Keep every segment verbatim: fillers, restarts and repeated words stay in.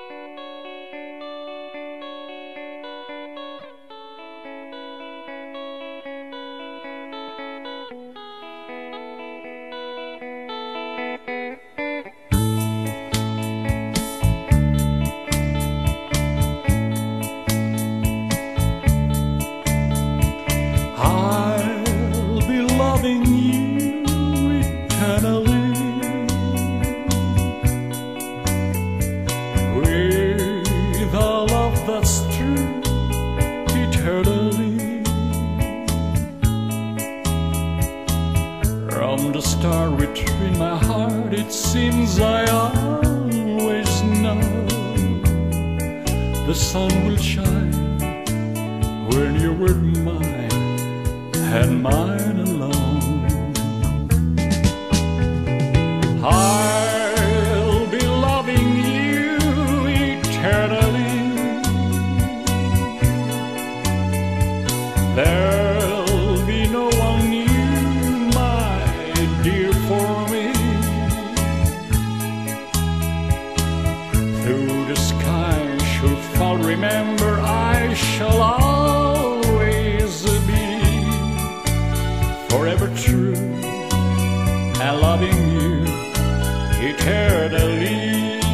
I'll be loving you eternally, with a love that's true eternally. From the star between my heart, it seems I always know the sun will shine when you're with mine and mine alone. I'll be loving you eternally. There'll be no one new, my dear, for me. Through the sky shall fall, remember I shall always be forever true and loving you eternally.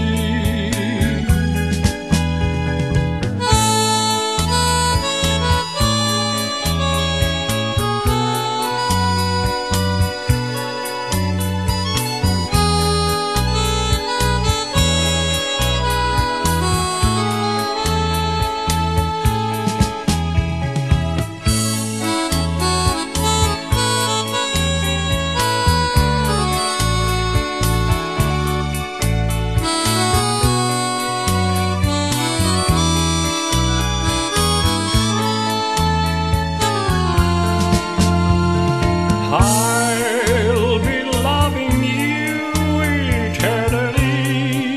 I'll be loving you eternally,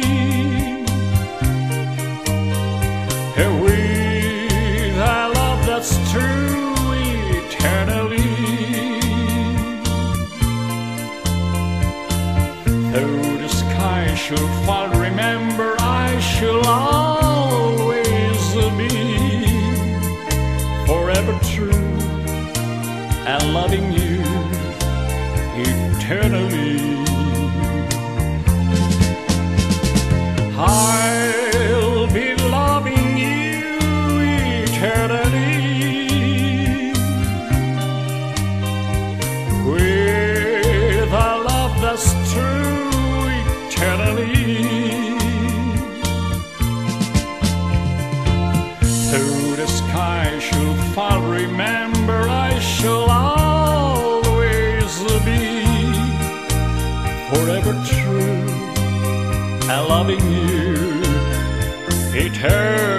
and with a love that's true eternally. Though the sky shall fall, remember I shall always be forever true and loving you eternally. I'll be loving you eternally, with a love that's true eternally. Though the sky shall fall, remember I shall always be forever true and loving you eternally.